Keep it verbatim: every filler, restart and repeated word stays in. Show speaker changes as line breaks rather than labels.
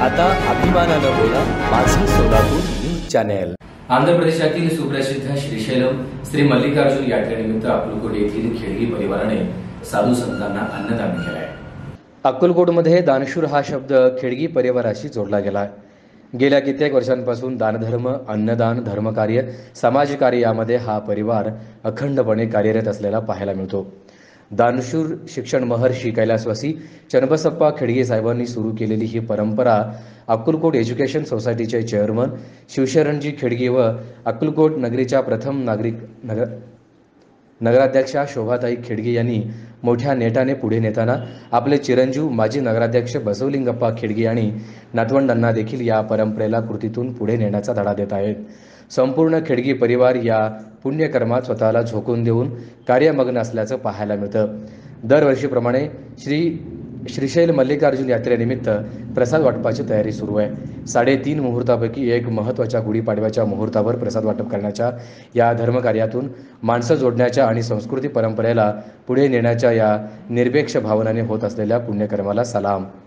आता अभिमानानं बोला माझं सोलापूर न्यूज चॅनेल।
आंध्र प्रदेशातील सुप्रसिद्ध श्रीशैलम श्री मल्लिकार्जुन यात्रेनिमित्त अक्कलकोट येथील खेडगी परिवाराने साधू संतांना अन्नदान केले आहे।
अक्कलकोटमध्ये दानशूर हा शब्द खेडगी परिवाराशी जोडला गेला आहे। गेल्या कित्येक वर्षांपासून दानधर्म, अन्नदान, धर्मकार्य, समाजकार्य यामध्ये हा परिवार अखंडपणे कार्यरत असलेला पाहायला मिळतो। दानशूर शिक्षण महर्षी कैलासवासी चन्नबसप्पा खेडगे साहेबांनी सुरू केलेली ही परंपरा अक्कलकोट एज्युकेशन सोसायटीचे चेअरमन शिवशरणजी खेडगे व अक्कलकोट नगरीच्या प्रथम नागरिक नगर नगराध्यक्षा शोभाताई खेडगे यांनी मोठ्या नेटाने पुढे नेताना आपले चिरंजीव माजी नगराध्यक्ष बसवलिंगप्पा खेडगे आणि नातवंडांना देखील या परंपरेला कृतीतून पुढे नेण्याचा धडा देत आहेत। संपूर्ण खेडगी परिवार या पुण्यकर्मात स्वतःला झोकून देऊन कार्यमग्न असल्याचं पाहायला मिळतं। दरवर्षीप्रमाणे श्री श्रीशैल मल्लिकार्जुन यात्रेनिमित्त प्रसाद वाटपाची तयारी सुरू आहे। साडेतीन मुहूर्तापैकी एक महत्त्वाच्या गुढीपाडव्याच्या मुहूर्तावर प्रसाद वाटप करण्याच्या या धर्मकार्यातून माणसं जोडण्याच्या आणि संस्कृती परंपरेला पुढे नेण्याच्या या निरपेक्ष भावनाने होत असलेल्या पुण्यकर्माला सलाम।